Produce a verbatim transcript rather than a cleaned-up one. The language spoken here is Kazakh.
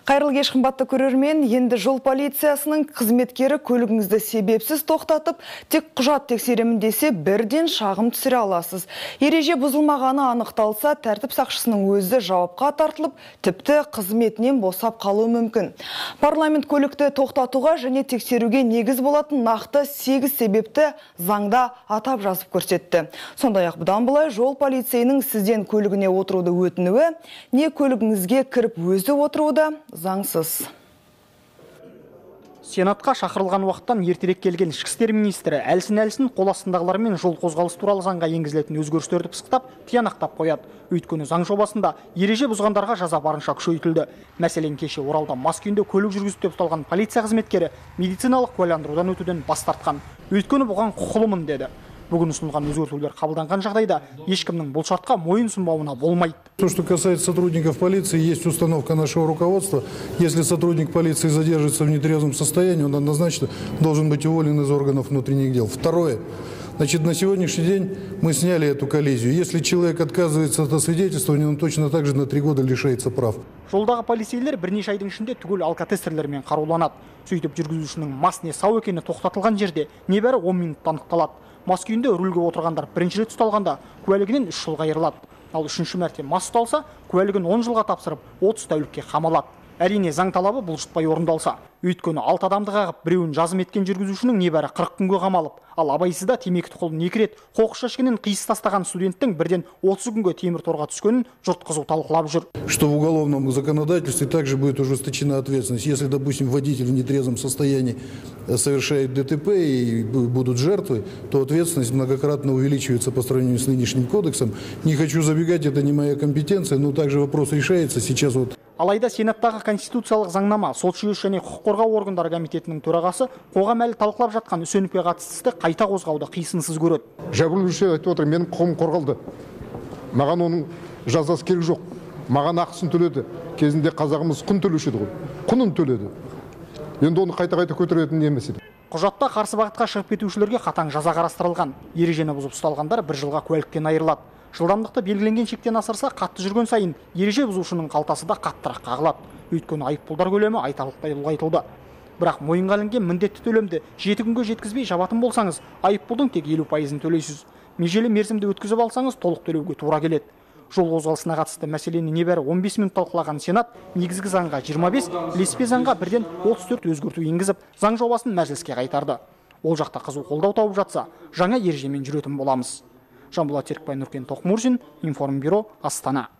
Қайырлы кеш, қымбатты көрермен. Енді жол полициясының қызметкері көлігіңізді себепсіз тоқтатып, тек құжат тексеремін десе, бірден шағым түсіре аласыз. Ереже бұзылмағаны анықталса, тәртіп сақшысының өзі жауапқа тартылып, тіпті қызметінен босап қалуы мүмкін. Парламент көлікті тоқтатуға және тексеруге негіз болатын нақты сегіз себепті заңда атап жазып көрсетті. Сондай-ақ бұдан былай жол полицейінің сізден көлігіне отыруды өтінуі, не көлігіңізге кіріп өзі отыруы заңсыз. Сенатқа шақырылған уақыттан ертерек келген ішкі істер министрі әлсін-әлсін қол астындағылармен жол қозғалысы туралы заңға енгізілетін өзгерістерді пысықтап, тиянақтап қояды. Өйткені заң жобасында ереже бұзғандарға жаза барынша күшейтілді. Мәселен, кеше Оралда мас күйінде көлік жүргізіп деп ұсталған полиция қызметкері медициналық куәландырудан өтуден бас тартқан. Өйткені бұған құқылымын деді. Бүгін ұсынылған өзгертулер қабылданған жағдайда ешкімнің бұл шартқа мойын сұнбауына болмайды. То, что касается сотрудников полиции, есть установка нашего руководства. Если сотрудник полиции задержится в нетрезвом состоянии, он однозначно должен быть уволен из органов внутренних дел. Второе. Значит, на сегодняшний день мы сняли эту коллизию. Если человек отказывается от освидетельствования, он точно так же на три года лишается прав. Жолдағы полицейлер бірнеше айдың ішінде түгел алкотестерлермен қаруланады. Сөйтіп жүргізушінің мас не сау екені тоқтатылған жерде небәрі он минутта анықталады. Мас күйінде рөлге отырғандар бірінші рет ұсталғанда куәлігінен үш жылға айырылады. Ал үшінші мәрте мас ұсталса, куәлігін он жылға тапсырып, отыз тәулікке қамалады. Әрине, заң талабы бұлжытпай орындалса. Өйткені алты адамды қағып, біреуін жазым еткен жүргізушінің небәрі қырық күнге қамалып, ал абайсызда темекі тұқылын екі рет қоқыс жәшігінен қиыс тастаған студенттің бірден отыз күнге темір торға түскенін жұрт қызу талқылап жүр. Что в уголовном законодательстве также будет ужесточена ответственность. Если, допустим, водитель в нетрезвом состоянии совершает ДТП и будут жертвы, то ответственность многократно увеличивается по сравнению с нынешним кодексом. Не хочу забегать, это не моя компетенция, но также вопрос решается сейчас вот. Алайда Сенаттағы конституциялық заңнама, сот жүйесі және құқық қорғау органдары комитетінің төрағасы қоғам әлі талқылап жатқан Үсеновке қатысты істі қайта қозғауды қисынсыз көреді. Жәбірленуші айтып отыр, менің құқығым қорғалды. Маған оның жазасы керек жоқ. Маған ақысын төледі. Кезінде қазағымыз құн төлеуші еді ғой. Құнын төледі. Енді оны қайта-қайта көтеретін не емес еді. Құжатта қарсы бағытқа шығып кетушілерге қатаң жаза қарастырылған. Ережені бұзып ұсталғандар бір жылға куәліктен айырылады. Жылдамдықты белгіленген шектен асырса, қатты жүрген сайын ереже бұзушының қалтасы да қаттырақ қағылады. Өйткені айыппұлдар көлемі айтарлықтай ұлғайтылды. Бірақ мойынға ілінген міндетті төлемді жеті күнге жеткізбей жабатын болсаңыз, айыппұлдың тек елу пайызын төлейсіз. Межелі мерзімді өткізіп алсаңыз, толық төлеуге тура келеді. Жол қозғалысына қатысты мәселені небәрі он бес минут талқылаған Сенат негізгі заңға жиырма бес, ілеспе заңға бірден отыз төрт өзгерту енгізіп, заң жобасын мәжіліске қайтарды. Ол жақта қызу қолдау тауып жатса, жаңа ережемен жүретін боламыз. Жамбыл Серікбай, Нұркен Тоқмурзин, Информбюро, Астана.